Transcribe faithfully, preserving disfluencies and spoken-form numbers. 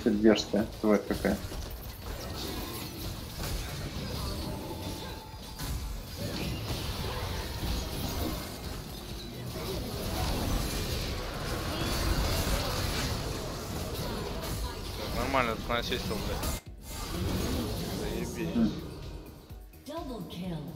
Это дерзкая, тварь какая. Нормально, тут насесть, блядь. Заебись. Mm.